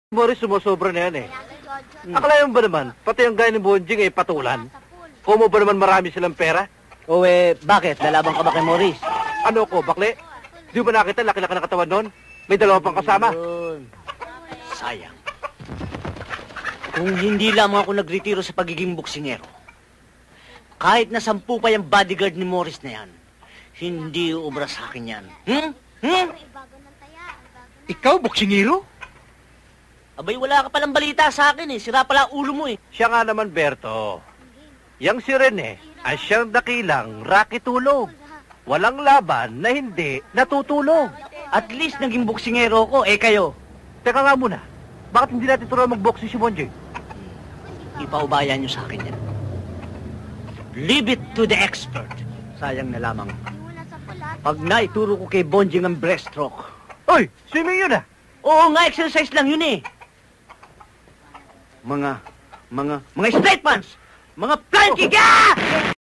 Morris, sumusobra na yan eh. Akalain mo ba naman, pati ang gaya ni Bonjing ay patulan? Kung mo ba naman marami silang pera? O bakit? Lalaban ka ba kay Morris? Ano ko, bakli? Di ba nakita, laki-laki na katawan nun? May dalawa pang kasama. Sayang. Kung hindi lamang ako nagretiro sa pagiging boksingero, kahit na 10 pa yung bodyguard ni Morris na yan, hindi ubra sa akin yan. Ikaw, boksingero? Abay, wala ka palang balita sa akin eh. Sira pala ulo mo eh. Siya nga naman, Berto. Yang si Rene ay siyang dakilang Rocky Tulog. Walang laban na hindi natutulog. At least naging boksingero ko, kayo. Teka nga muna, bakit hindi natin turuan mag-boxing si Bonjing? Ipaubayan niyo sa akin yan. Leave it to the expert. Sayang na lamang. Pag naituro ko kay Bonjing ang breaststroke. Oy, swimming yun ah! Oo nga, exercise lang yun eh. Mga straight pants! Mga flying kick!